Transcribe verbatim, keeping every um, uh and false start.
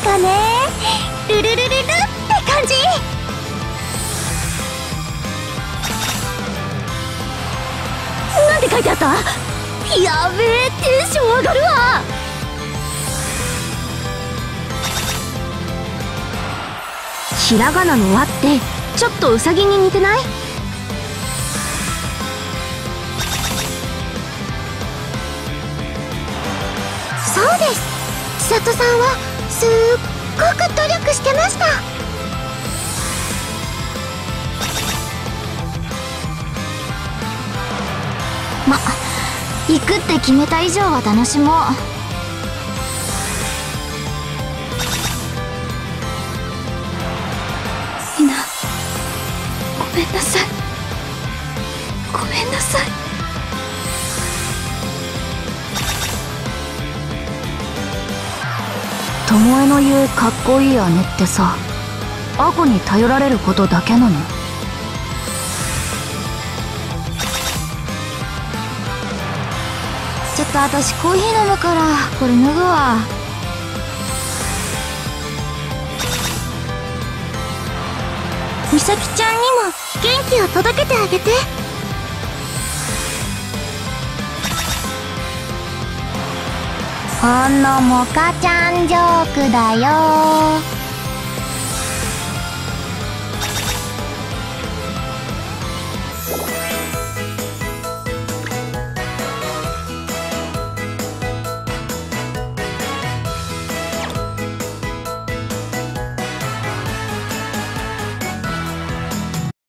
かね。ルルルルルって感じ。なんて書いてあった？やべえ、テンション上がるわ。ひらがなの「わ」ってちょっとウサギに似てない？そうです。千里さんはすっごく努力してました。ま、行くって決めた以上は楽しもう。みんなごめんなさい。ごめんなさい。巴の言うかっこいい姉ってさ、アコに頼られることだけなの？ちょっと私コーヒー飲むからこれ脱ぐわ。みさきちゃんにも元気を届けてあげて。ほんのモカちゃんジョークだよ。